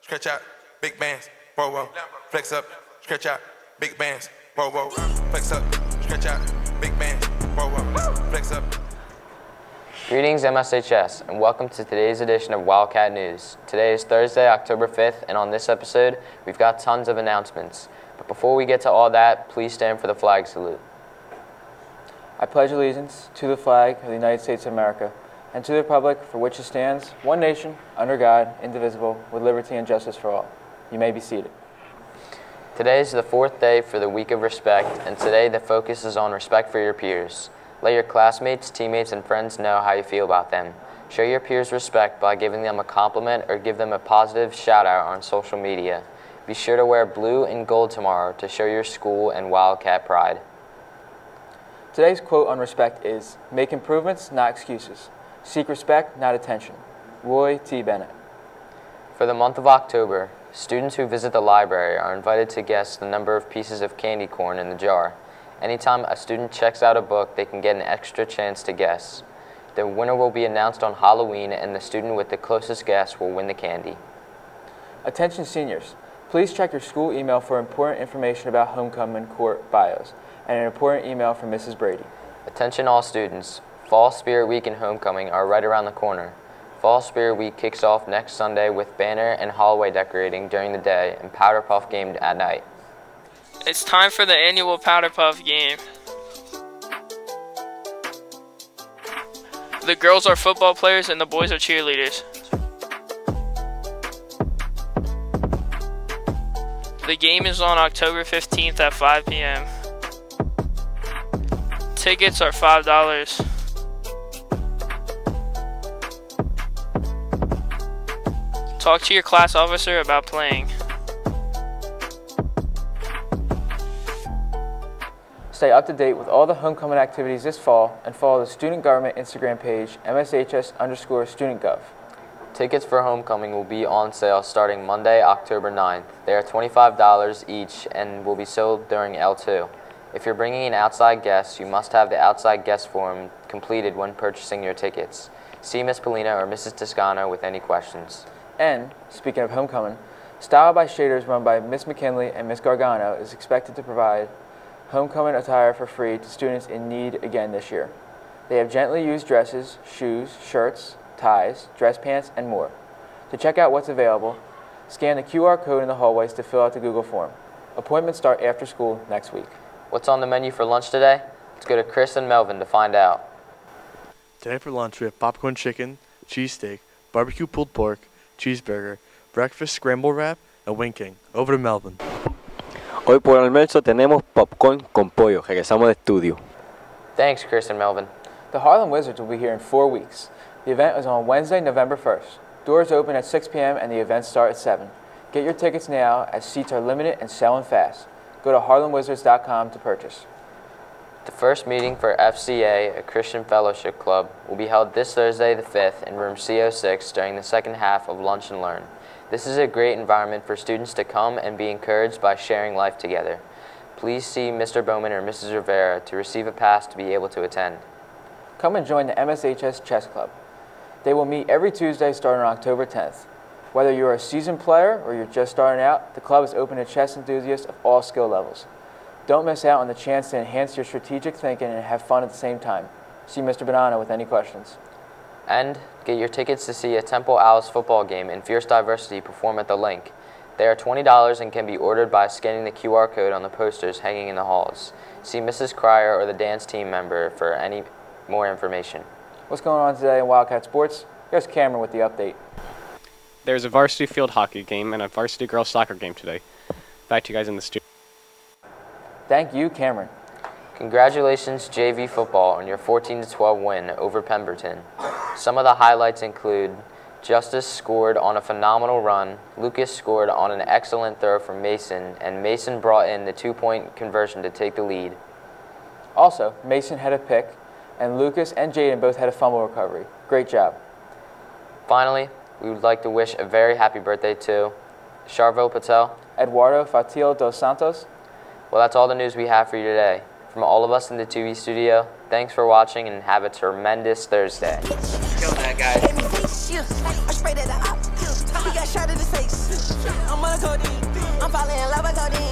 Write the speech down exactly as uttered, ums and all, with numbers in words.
stretch out, big bands, whoa, whoa, flex up, stretch out, big bands, whoa, whoa, flex up, stretch out, big bands, whoa, whoa, flex up. Greetings M S H S and welcome to today's edition of Wildcat News. Today is Thursday, October fifth, and on this episode, we've got tons of announcements. But before we get to all that, please stand for the flag salute. I pledge allegiance to the flag of the United States of America and to the republic for which it stands, one nation, under God, indivisible, with liberty and justice for all. You may be seated. Today is the fourth day for the Week of Respect, and today the focus is on respect for your peers. Let your classmates, teammates, and friends know how you feel about them. Show your peers respect by giving them a compliment or give them a positive shout-out on social media. Be sure to wear blue and gold tomorrow to show your school and Wildcat pride. Today's quote on respect is, "Make improvements, not excuses. Seek respect, not attention." Roy T. Bennett. For the month of October, students who visit the library are invited to guess the number of pieces of candy corn in the jar. Anytime a student checks out a book, they can get an extra chance to guess. The winner will be announced on Halloween, and the student with the closest guess will win the candy. Attention seniors, please check your school email for important information about homecoming court bios and an important email from Missus Brady. Attention all students, Fall Spirit Week and Homecoming are right around the corner. Fall Spirit Week kicks off next Sunday with banner and hallway decorating during the day and Powder Puff game at night. It's time for the annual Powder Puff game. The girls are football players and the boys are cheerleaders. The game is on October fifteenth at five p m Tickets are five dollars. Talk to your class officer about playing. Stay up to date with all the homecoming activities this fall and follow the student government Instagram page, M S H S underscore student gov. Tickets for homecoming will be on sale starting Monday, October ninth. They are twenty-five dollars each and will be sold during L two. If you're bringing an outside guest, you must have the outside guest form completed when purchasing your tickets. See Miz Polina or Missus Toscano with any questions. And, speaking of homecoming, Style by Shaders run by Miz McKinley and Miz Gargano is expected to provide homecoming attire for free to students in need again this year. They have gently used dresses, shoes, shirts, ties, dress pants, and more. To check out what's available, scan the Q R code in the hallways to fill out the Google form. Appointments start after school next week. What's on the menu for lunch today? Let's go to Chris and Melvin to find out. Today for lunch we have popcorn chicken, cheesesteak, barbecue pulled pork, cheeseburger, breakfast scramble wrap, and wing king. Over to Melvin. Hoy por almuerzo tenemos popcorn con pollo. Regresamos de estudio. Thanks, Chris and Melvin. The Harlem Wizards will be here in four weeks. The event is on Wednesday, November first. Doors open at six p m and the events start at seven. Get your tickets now as seats are limited and selling fast. Go to harlem wizards dot com to purchase. The first meeting for F C A, a Christian Fellowship Club, will be held this Thursday the fifth in room C oh six during the second half of Lunch and Learn. This is a great environment for students to come and be encouraged by sharing life together. Please see Mister Bowman or Missus Rivera to receive a pass to be able to attend. Come and join the M S H S Chess Club. They will meet every Tuesday starting on October tenth. Whether you're a seasoned player or you're just starting out, the club is open to chess enthusiasts of all skill levels. Don't miss out on the chance to enhance your strategic thinking and have fun at the same time. See Mister Banana with any questions. And get your tickets to see a Temple Owls football game and Fierce Diversity perform at the Link. They are twenty dollars and can be ordered by scanning the Q R code on the posters hanging in the halls. See Missus Cryer or the dance team member for any more information. What's going on today in Wildcat Sports? Here's Cameron with the update. There's a varsity field hockey game and a varsity girls soccer game today. Back to you guys in the studio. Thank you, Cameron. Congratulations J V football on your fourteen to twelve win over Pemberton. Some of the highlights include Justice scored on a phenomenal run, Lucas scored on an excellent throw from Mason, and Mason brought in the two-point conversion to take the lead. Also, Mason had a pick, and Lucas and Jaden both had a fumble recovery. Great job. Finally, we would like to wish a very happy birthday to Charvel Patel, Eduardo Fatil dos Santos. Well, that's all the news we have for you today. From all of us in the two B studio, thanks for watching and have a tremendous Thursday. Kill that guy. codeine. I'm falling in love with codeine.